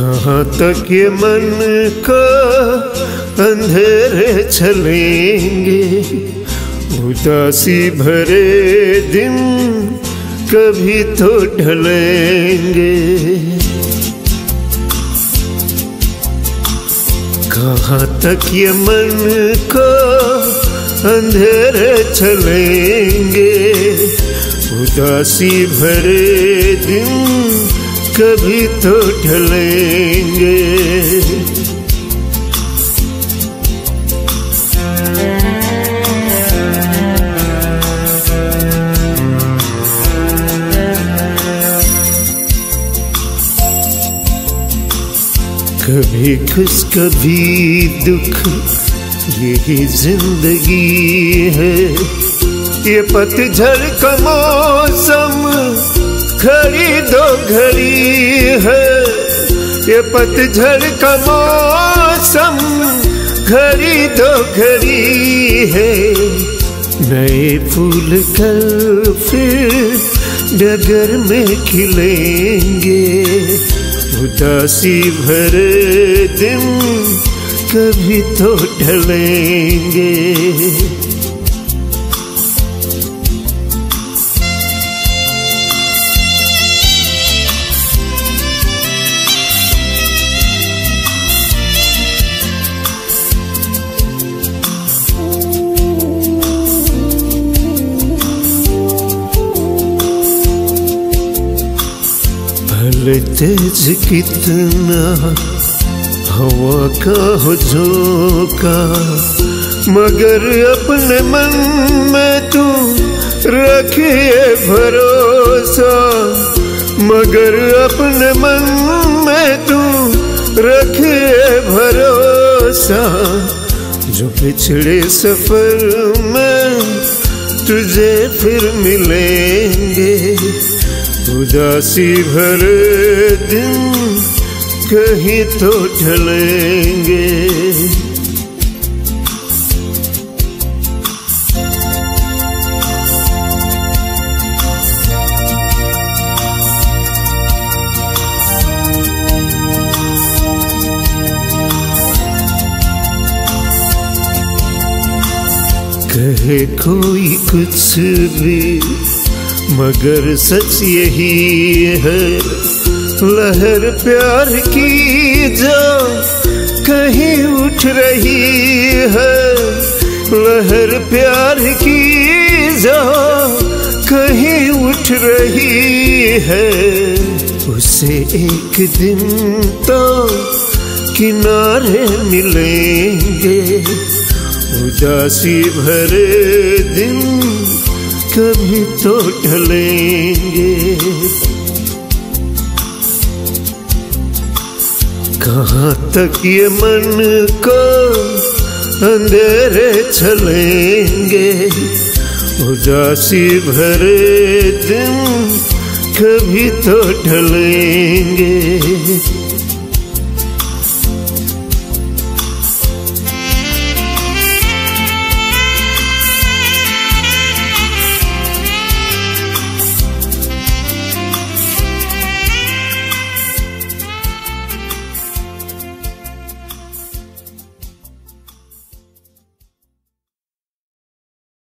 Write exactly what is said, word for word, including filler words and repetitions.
कहाँ तक ये मन को अंधेरे चलेंगे, उदासी भरे दिन कभी तो ढलेंगे। कहाँ तक ये मन को अंधेरे चलेंगे, उदासी भरे दिन कभी तो ढलेंगे। कभी खुश कभी दुख यही जिंदगी है, ये पतझड़ का मौसम घड़ी दो घड़ी है, ये पतझड़ का मौसम घड़ी दो घड़ी है। नए फूल कल फिर डगर में खिलेंगे, उदासी भरे दिन कभी तो ढलेंगे। भले तेज कितना हवा का हो झोंका, मगर अपने मन में तू रखिए भरोसा, मगर अपने मन में तू रखिए भरोसा। जो पिछड़े सफर में तुझे फिर मिलेंगे, उदासी भरे दिन कहीं तो ढलेंगे। कहे कोई कुछ भी मगर सच यही है, लहर प्यार की जो कहीं उठ रही है, लहर प्यार की जो कहीं उठ रही है। उसे एक दिन तो किनारे मिलेंगे, उदासी भरे दिन कभी तो ढलेंगे। कहाँ तक ये मन को अंधेरे चलेंगे, उदासी भरे दिन कभी तो ढलेंगे।